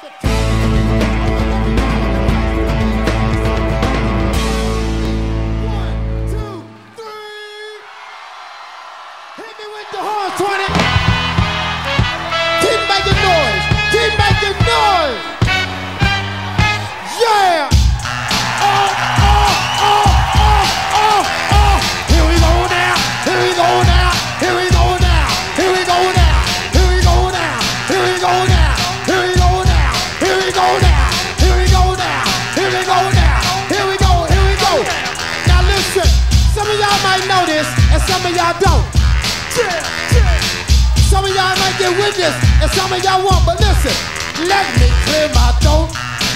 Some of y'all don't. Some of y'all might get with this, and some of y'all won't, but listen, let me clear my throat.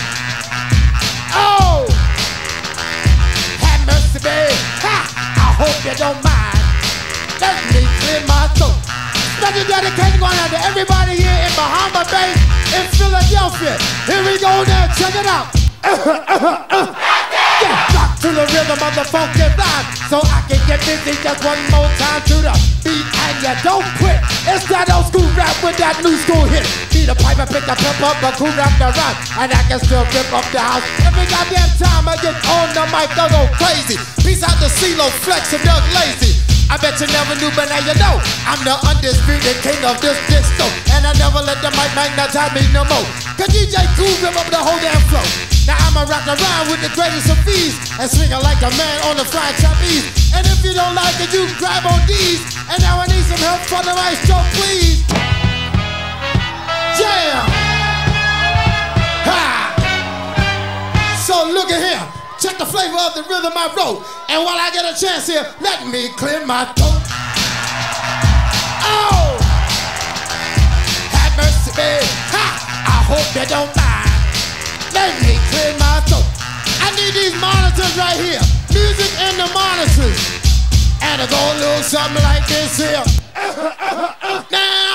Oh, have mercy, babe. Ha! I hope you don't mind. Let me clear my throat. Special dedication going out to everybody here in Bahama Bay, in Philadelphia. Here we go now, check it out. Yeah, rock to the rhythm of the funky rhyme, so I can get busy just one more time to the beat, and you don't quit. It's that old school rap with that new school hit. Beat a pipe and pick a pep up, a cool rap the rhyme, and I can still rip up the house. Every goddamn time I get on the mic, I go crazy. Peace out to CeeLo, Flex, and Doug Lazy. I bet you never knew, but now you know I'm the undisputed king of this disco, and I never let the mic magnetize me no more. Cause DJ Cool rip up the whole damn flow. Now I'ma rock around with the greatest of ease and swing it like a man on the flying trapeze. And if you don't like it, you grab on these. And now I need some help from the maestro, please. Yeah! Ha! So look at here. Check the flavor of the rhythm I wrote. And while I get a chance here, let me clear my throat. Oh! Have mercy, babe. Ha! I hope you don't mind. Let me clear my throat. I need these monitors right here. Music and the monitors. And it go a little something like this here. Now